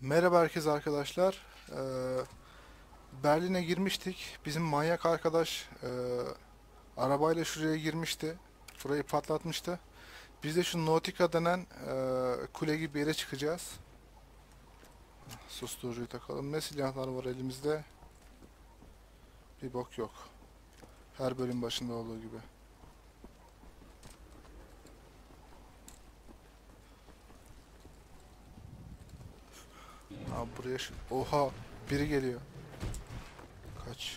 Merhaba herkese arkadaşlar. Berlin'e girmiştik. Bizim manyak arkadaş arabayla şuraya girmişti. Burayı patlatmıştı. Biz de şu Nautica denen kule gibi bir yere çıkacağız. Susturucuyu takalım. Ne silahlar var elimizde? Bir bok yok. Her bölüm başında olduğu gibi. Abi buraya Oha! Biri geliyor. Kaç.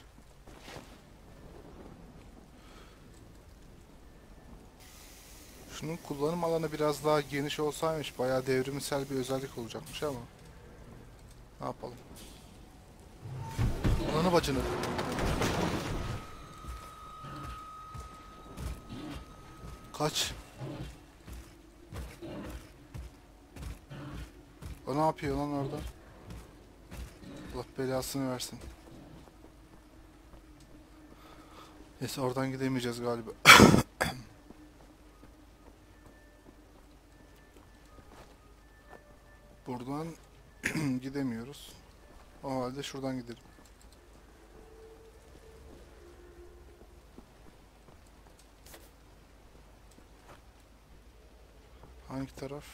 Şunun kullanım alanı biraz daha geniş olsaymış bayağı devrimsel bir özellik olacakmış ama ne yapalım. Ananı bacını. Kaç. O ne yapıyor lan orada? Allah belasını versin. Neyse oradan gidemeyeceğiz galiba. Buradan gidemiyoruz. O halde şuradan gidelim. Hangi taraf?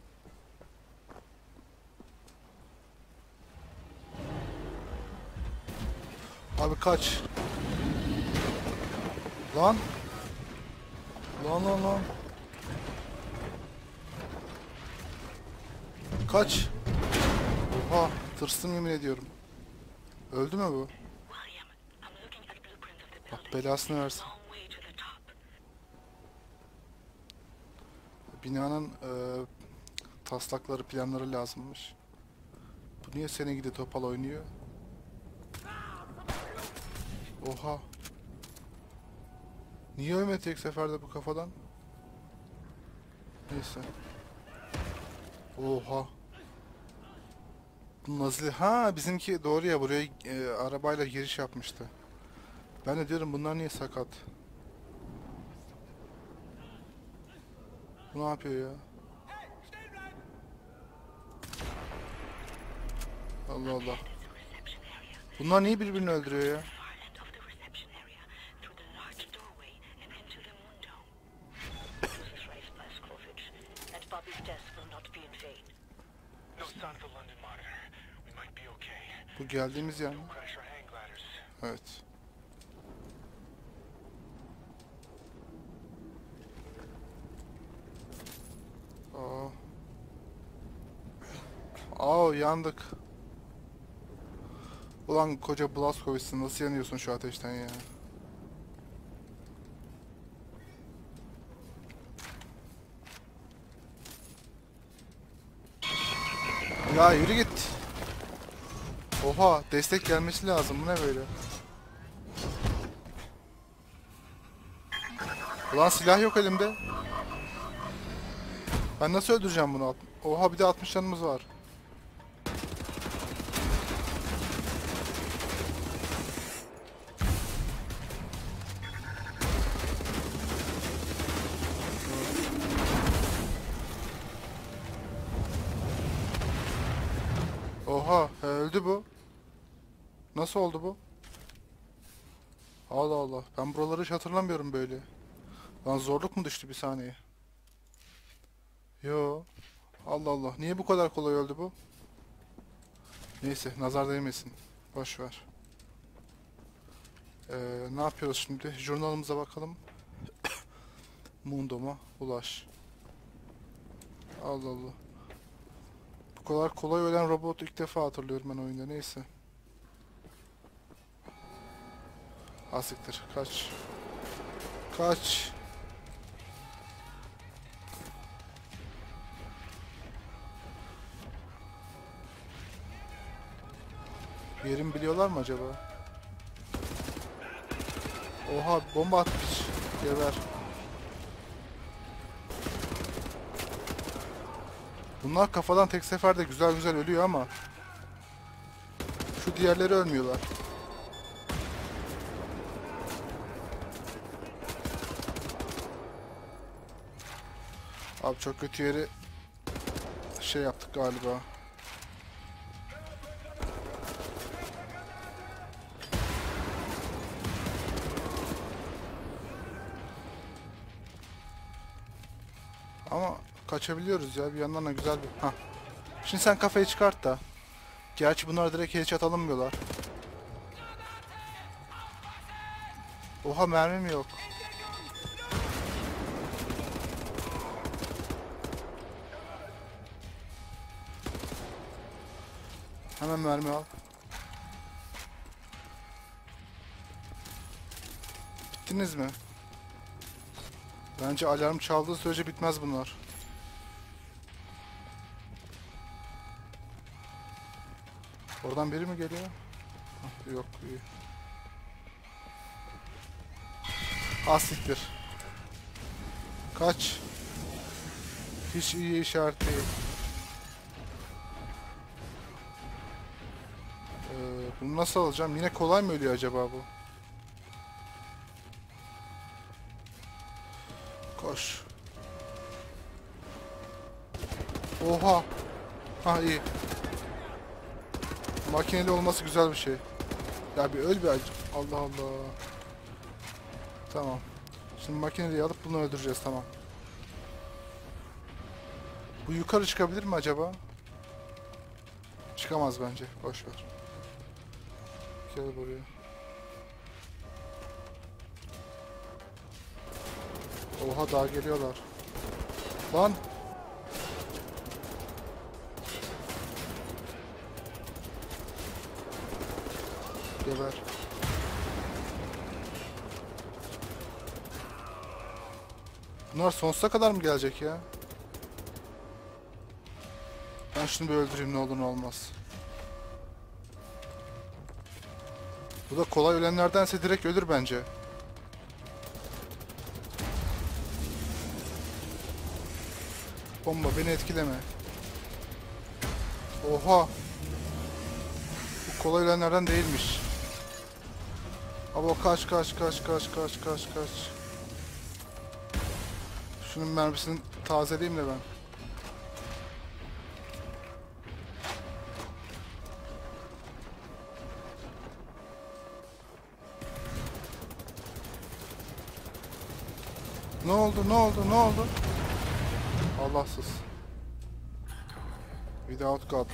Abi kaç. Lan. Lan. Kaç. Oha. Tırstım yemin ediyorum. Öldü mü bu? Bak belasını versin. Binanın taslakları, planları lazımmış. Bu niye sene gidi topal oynuyor? Oha. Niye ölmedi tek seferde bu kafadan? Neyse. Oha. Bu Nazlı. Ha bizimki doğru ya, buraya arabayla giriş yapmıştı. Ben de diyorum bunlar niye sakat? Bu ne yapıyor ya? Allah Allah. Bunlar niye birbirini öldürüyor ya? Bu geldiğimiz yer mi? Evet. Aa. Aa yandık. Ulan koca Blazkowicz'sin, nasıl yanıyorsun şu ateşten ya? Ya yürü git. Oha, destek gelmesi lazım. Bu ne böyle? Ulan silah yok elimde. Ben nasıl öldüreceğim bunu? Oha, bir de 60 canımız var. Oha, öldü bu. Nasıl oldu bu? Allah Allah. Ben buraları hiç hatırlamıyorum böyle. Lan zorluk mu düştü bir saniye? Yo. Allah Allah. Niye bu kadar kolay öldü bu? Neyse, nazar değmesin. Boş ver. Ne yapıyoruz şimdi? Jurnalımıza bakalım. Mundo'ma ulaş. Allah Allah. Bu kadar kolay ölen robotu ilk defa hatırlıyorum ben oyunda. Neyse. Asiktir. Kaç. Kaç. Yerimi biliyorlar mı acaba? Oha, bomba atmış. Geber. Bunlar kafadan tek seferde güzel güzel ölüyor ama şu diğerleri ölmüyorlar. Abi çok kötü yeri şey yaptık galiba. Ama kaçabiliyoruz ya. Bir yandan da güzel bir... Hah. Şimdi sen kafayı çıkart da. Gerçi bunlar direkt headshot alınmıyorlar. Oha, mermim yok. Hemen mermi al. Bittiniz mi? Bence alarm çaldığı sürece bitmez bunlar. Oradan biri mi geliyor? Hah, yok, iyi. Siktir. Kaç. Hiç iyi işaret değil. Bunu nasıl alacağım? Yine kolay mı ölüyor acaba bu? Koş. Oha. Ha, iyi. Makineli olması güzel bir şey. Ya bir öl bir acı. Allah Allah. Tamam. Şimdi makineliği alıp bunu öldüreceğiz, tamam. Bu yukarı çıkabilir mi acaba? Çıkamaz bence. Boş ver. Gel buraya. Oha, daha geliyorlar. Lan. Geber. Bunlar sonsuza kadar mı gelecek ya? Ben şunu bir öldüreyim, ne olur ne olmaz. Bu da kolay ölenlerdense direkt ölür bence. Bomba, beni etkileme. Oha. Bu kolay ölenlerden değilmiş. Ama kaç kaç kaç kaç kaç kaç kaç. Şunun mermisini tazeleyeyim de ben. Ne oldu? Ne oldu? Ne oldu? Allahsız. Without God.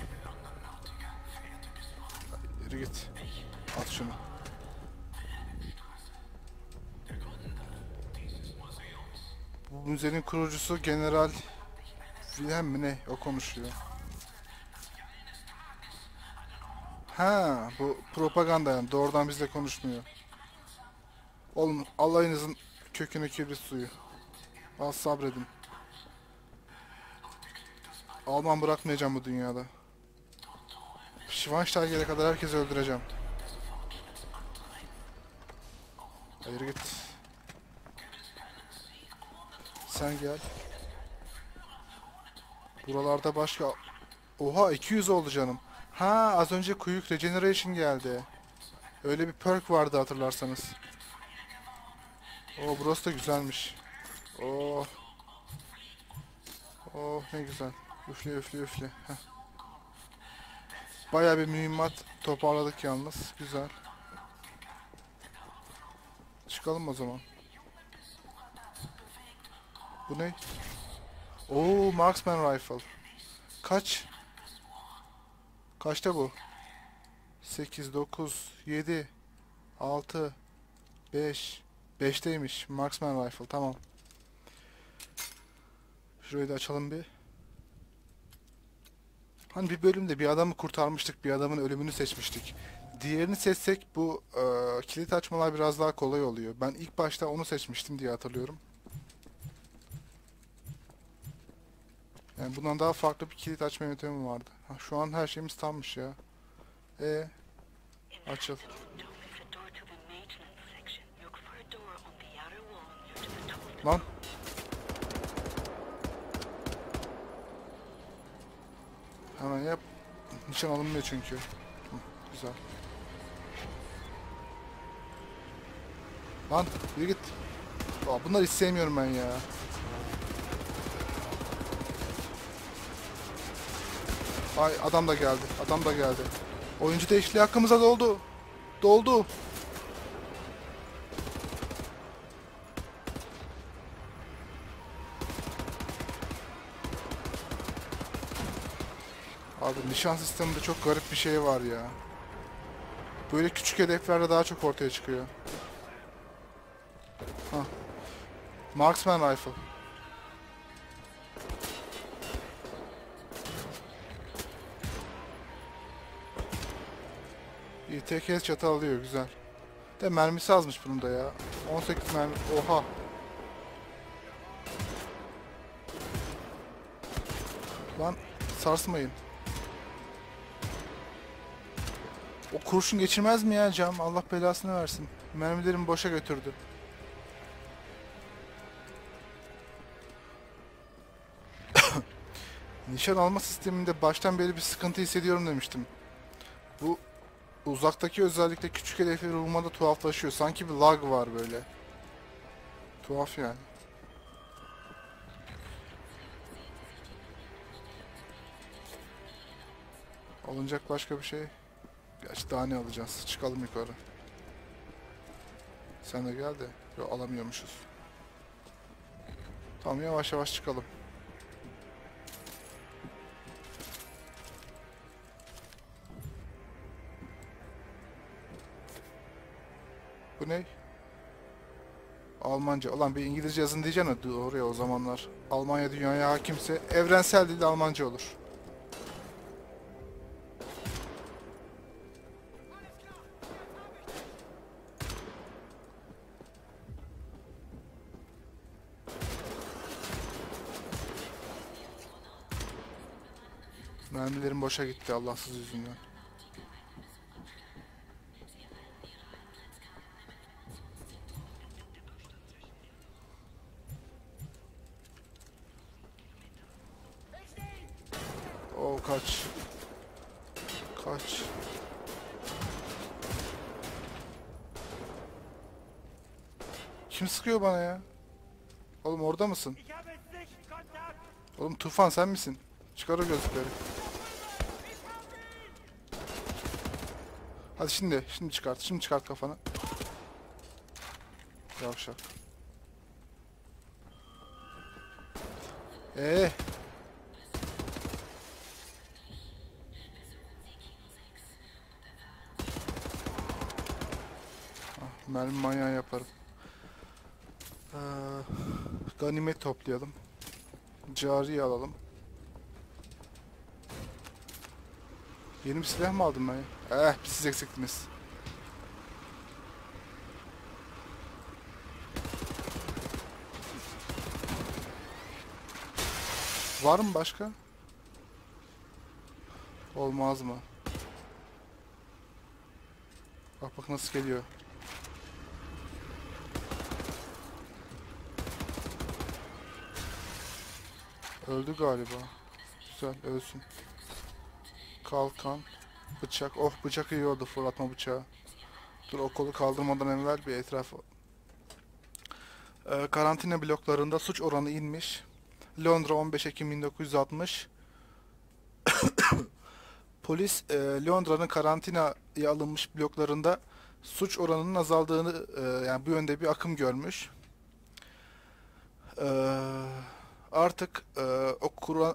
Yürü git. At şunu. Bu müzenin kurucusu General Wilhelm mi ne? O konuşuyor. Ha, bu propaganda yani. Doğrudan bizle konuşmuyor. Oğlum, Allah'ınızın köküne kibrit suyu. Az sabredin. Alman bırakmayacağım bu dünyada. Schweinsteiger'e kadar herkesi öldüreceğim. Hayır, git. Sen gel. Buralarda başka... Oha, 200 oldu canım. Ha, az önce Quick Regeneration geldi. Öyle bir perk vardı hatırlarsanız. Oo, burası da güzelmiş. Oh. Oh, ne güzel. Üfle üfle üfle. Heh. Bayağı bir mühimmat toparladık yalnız. Güzel. Çıkalım o zaman. Bu ne? Oo, Marksman Rifle. Kaç? Kaçta bu? 8, 9, 7, 6, 5. 5'teymiş. Marksman Rifle, tamam. Şurayı da açalım bir. Hani bir bölümde bir adamı kurtarmıştık, bir adamın ölümünü seçmiştik. Diğerini seçsek bu kilit açmalar biraz daha kolay oluyor. Ben ilk başta onu seçmiştim diye hatırlıyorum. Yani bundan daha farklı bir kilit açma yöntemi vardı. Ha, şu an her şeyimiz tammış ya. Açıl. Lan. Hemen yap. Nişan alınmıyor çünkü. Hı, güzel. Lan yürü git. Aa, bunları hiç sevmiyorum ben ya. Ay, adam da geldi. Adam da geldi. Oyuncu değişikliği hakkımıza doldu. Doldu. Abi nişan sisteminde çok garip bir şey var ya. Böyle küçük hedeflerde daha çok ortaya çıkıyor. Hah. Marksman Rifle. İyi, tek el çatı alıyor, güzel. De mermisi azmış bunun da ya. 18 mermi. Oha. Lan sarsmayın. O kurşun geçirmez mi ya cam? Allah belasını versin. Mermilerimi boşa götürdü. Nişan alma sisteminde baştan beri bir sıkıntı hissediyorum demiştim. Bu uzaktaki özellikle küçük hedefleri vurmada tuhaflaşıyor. Sanki bir lag var böyle. Tuhaf yani. Alınacak başka bir şey. Gerçi daha ne alacağız? Çıkalım yukarı. Sen de gel de. Yok, alamıyormuşuz. Tamam, yavaş yavaş çıkalım. Bu ne? Almanca. Ulan bir İngilizce yazın diyeceksin oraya o zamanlar. Almanya dünyaya hakimse evrensel dilde Almanca olur. Mermilerim boşa gitti Allahsız yüzünden. Oo, kaç. Kaç. Kim sıkıyor bana ya? Oğlum orada mısın? Oğlum Tufan sen misin? Çıkar o gözlükleri. Hadi şimdi. Şimdi çıkart. Şimdi çıkart kafanı. Yavşak. Eee. Mermi manyağı yaparım. Ee, ganimet toplayalım. Cariye alalım. Yeni bir silah mı aldım ben ya? Siz eksiktiniz. Var mı başka? Olmaz mı? Bak bak nasıl geliyor. Öldü galiba. Güzel, ölsün. Kalkan. Bıçak. Oh, bıçak iyi oldu, fırlatma bıçağı. Dur, o kolu kaldırmadan evvel bir etrafı. Karantina bloklarında suç oranı inmiş. Londra 15 Ekim 1960. Polis Londra'nın karantinaya alınmış bloklarında suç oranının azaldığını, yani bu yönde bir akım görmüş. E, artık o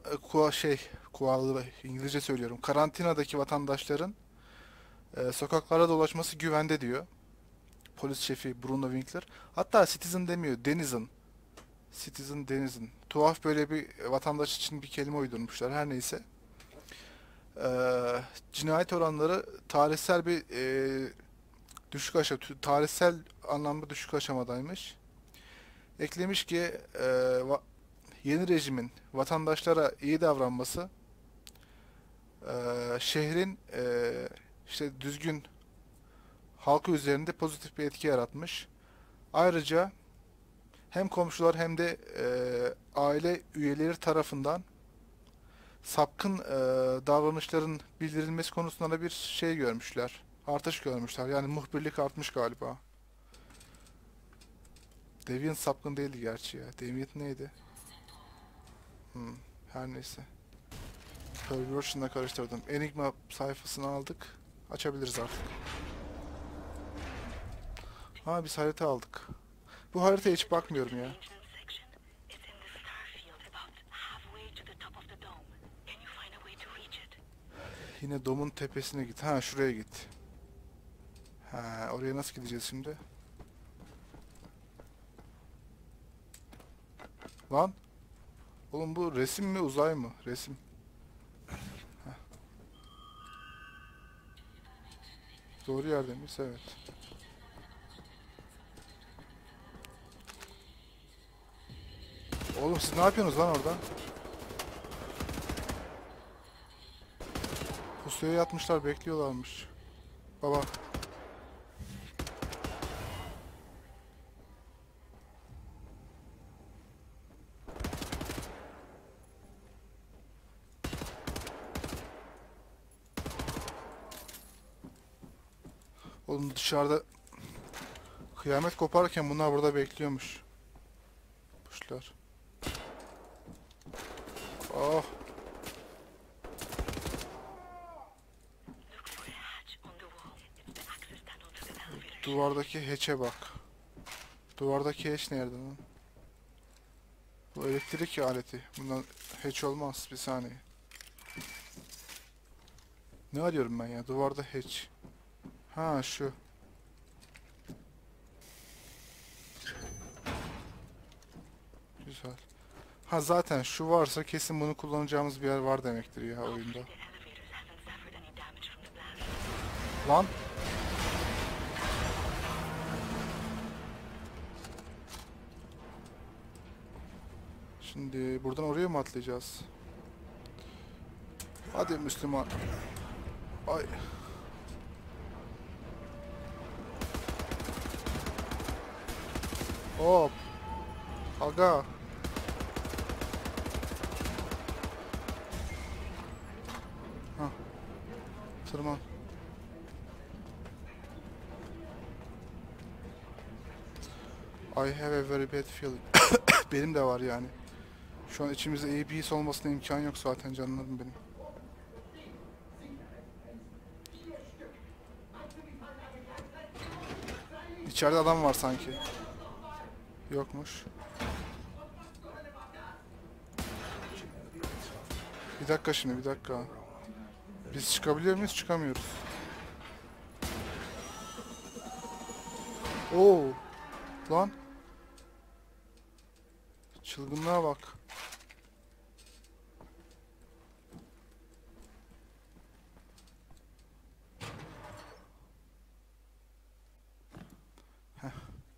İngilizce söylüyorum. Karantinadaki vatandaşların sokaklara dolaşması güvende diyor. Polis şefi Bruno Winkler. Hatta Citizen demiyor, Denizen. Citizen, Denizen. Tuhaf böyle bir vatandaş için bir kelime uydurmuşlar. Her neyse. Cinayet oranları tarihsel bir tarihsel anlamda düşük aşamadaymış. Eklemiş ki yeni rejimin vatandaşlara iyi davranması şehrin işte düzgün halkı üzerinde pozitif bir etki yaratmış. Ayrıca hem komşular hem de aile üyeleri tarafından sapkın davranışların bildirilmesi konusunda da bir şey görmüşler. Artış görmüşler. Yani muhbirlik artmış galiba. Deviant sapkın değildi gerçi ya. Deviant neydi? Hmm, her neyse. Perversion'la karıştırdım. Enigma sayfasını aldık. Açabiliriz artık. Ha, biz harita aldık. Bu haritaya hiç bakmıyorum ya. Yine domun tepesine git. Ha, şuraya git. Ha, oraya nasıl gideceğiz şimdi? Lan, oğlum bu resim mi uzay mı? Resim. Doğru yerde miyiz? Evet. Oğlum siz ne yapıyorsunuz lan orada? Pusuya yatmışlar, bekliyorlarmış. Baba. Oğlum dışarıda kıyamet koparken bunlar burada bekliyormuş. Kuşlar. Oh. Duvardaki hatch'e bak. Duvardaki hatch nerede lan? Bu elektrik aleti. Bundan hatch olmaz. Bir saniye. Ne arıyorum ben ya? Duvarda hatch. Ha, şu. Güzel. Ha, zaten şu varsa kesin bunu kullanacağımız bir yer var demektir ya oyunda. Lan. Şimdi buradan oraya mı atlayacağız? Hadi Müslüman. Ay. Hop. Aga. Hah. Tırman. I have a very bad feeling. Benim de var yani. Şu an içimizde iyi bir his olmasına imkan yok zaten canlarım benim. İçeride adam var sanki. Yokmuş. Bir dakika şimdi, bir dakika. Biz çıkabiliyor muyuz? Çıkamıyoruz. Oo. Lan. Çılgınlığa bak. Heh.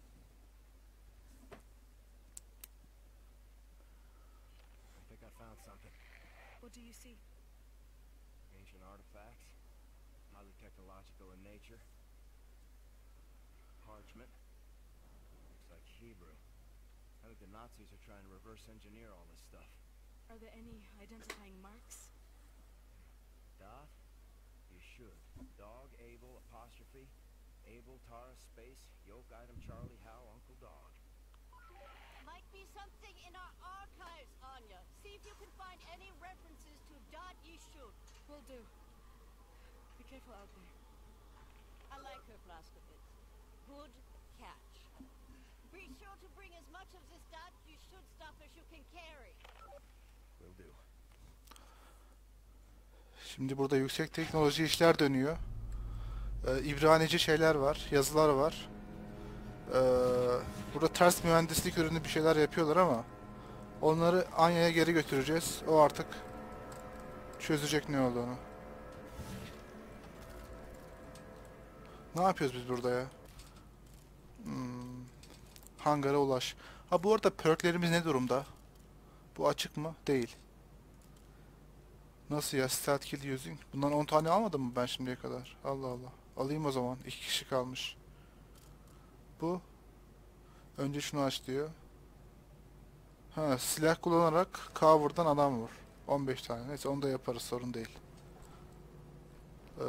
I think I found something. What do you see? Ancient artifacts, highly technological in nature. Parchment. Looks like Hebrew. I think the Nazis are trying to reverse engineer all this stuff. Are there any identifying marks? Dot? You should. Dog, Abel, apostrophe. Abel, Tara, space, yoke, item, Charlie, Howe, Uncle Dog. Might be something in our archives, Anya. See if you can find any references to Dot Yishud. Will do. Be careful out there. I like her, Blaskovitz. Good catch. Be sure to bring as much of this Dot Yishud stuff as you can carry. Will do. Şimdi burada yüksek teknoloji işler dönüyor. İbranice şeyler var, yazılar var. Burada ters mühendislik ürünü bir şeyler yapıyorlar ama onları Anya'ya geri götüreceğiz. O artık çözecek ne olduğunu. Ne yapıyoruz biz burada ya? Hangara ulaş. Ha, bu arada perklerimiz ne durumda? Bu açık mı? Değil. Nasıl ya? Stealth kill using. Bundan 10 tane almadım mı ben şimdiye kadar? Allah Allah. Alayım o zaman. 2 kişi kalmış. Bu. Önce şunu aç diyor. Ha, silah kullanarak cover'dan adam vur. 15 tane. Neyse, onu da yaparız. Sorun değil. Ee,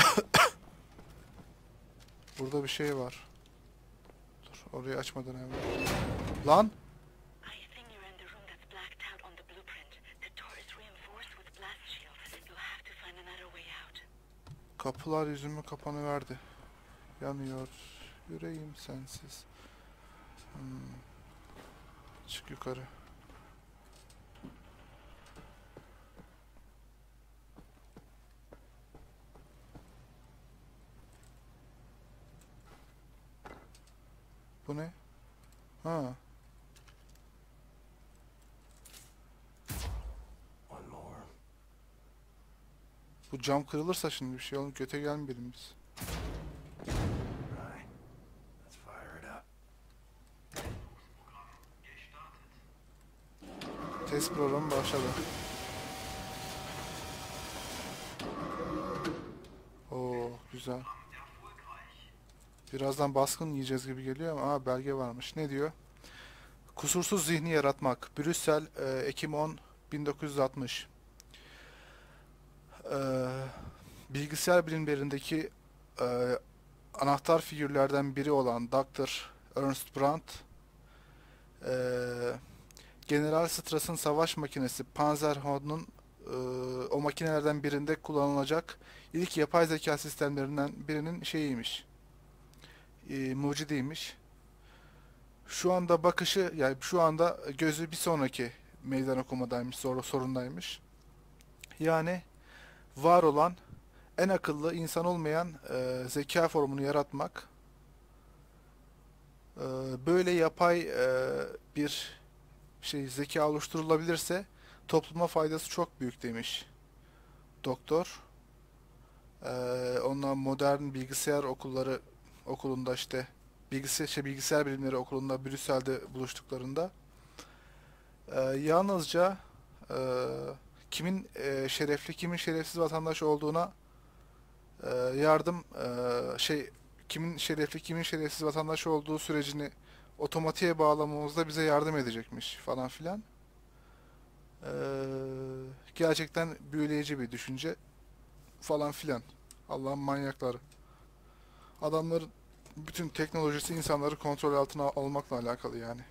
burada bir şey var. Dur, orayı açmadan evvel. Lan! I think you're in the room that's blacked out on the blueprint. The door is reinforced with blast shields. You'll have to find another way out. Kapılar yüzüme kapanıverdi. Yanıyor. Yüreğim sensiz. Çık yukarı. Bu ne? Ha. One more. Bu cam kırılırsa şimdi bir şey olur. Göte gelmeyelim biz. Right. Let's fire it up. Test programı başladı. Oo, güzel. Birazdan baskın yiyeceğiz gibi geliyor ama belge varmış. Ne diyor? Kusursuz zihni yaratmak. Brüssel, Ekim 10, 1960. Bilgisayar bilimlerindeki anahtar figürlerden biri olan Dr. Ernst Brandt, General Strass'ın savaş makinesi Panzerhound'un o makinelerden birinde kullanılacak ilk yapay zeka sistemlerinden birinin şeyiymiş. Mucidiymiş. Şu anda bakışı, yani şu anda gözü bir sonraki meydan okumadaymış, sorundaymış. Yani var olan en akıllı insan olmayan zeka formunu yaratmak, böyle yapay bir zeka oluşturulabilirse topluma faydası çok büyük demiş doktor. Ondan modern bilgisayar okulunda işte bilgisayar bilimleri okulunda Brüksel'de buluştuklarında yalnızca kimin şerefli kimin şerefsiz vatandaş olduğuna yardım kimin şerefli kimin şerefsiz vatandaş olduğu sürecini otomatiğe bağlamamızda bize yardım edecekmiş falan filan. Gerçekten büyüleyici bir düşünce falan filan. Allah'ın manyakları. Adamların bütün teknolojisi insanları kontrol altına almakla alakalı yani.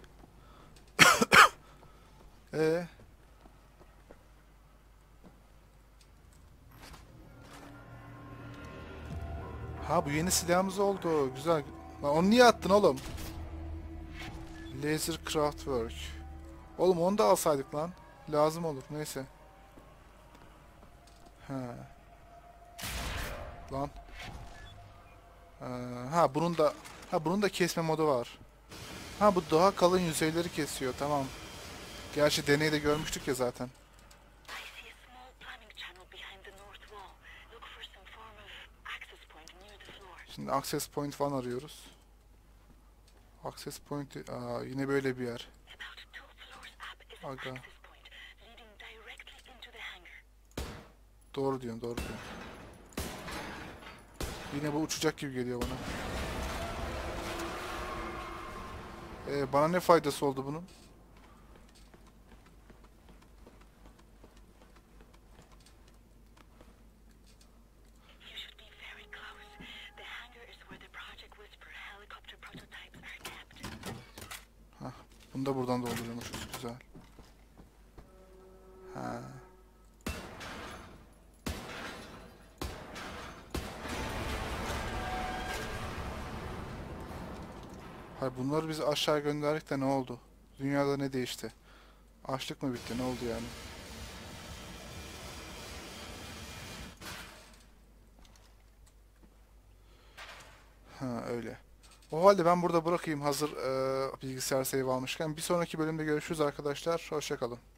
Ha, bu yeni silahımız oldu. Güzel. Lan onu niye attın oğlum? Laser Craftwork. Oğlum onu da alsaydık lan. Lazım olur. Neyse. Ha. Lan. Bunun da kesme modu var. Ha, bu daha kalın yüzeyleri kesiyor. Tamam. Gerçi deneyde görmüştük ya zaten. I see a small plumbing channel behind the north wall. Look for some form of access point near the floor. Şimdi access point falan arıyoruz. Access point yine böyle bir yer. About 2 floors up is an Aga. access point leading directly into the hangar. Doğru diyorsun. Yine bu uçacak gibi geliyor bana. Bana ne faydası oldu bunun? You should be very close. The hangar is where the Project Whisper helicopter prototypes are kept. Bunu da buradan dolduruyormuşuz. Güzel. Ha. Hayır, bunları biz aşağı gönderdik de ne oldu? Dünyada ne değişti? Açlık mı bitti? Ne oldu yani? Ha, öyle. O halde ben burada bırakayım hazır bilgisayar save almışken. Bir sonraki bölümde görüşürüz arkadaşlar. Hoşça kalın.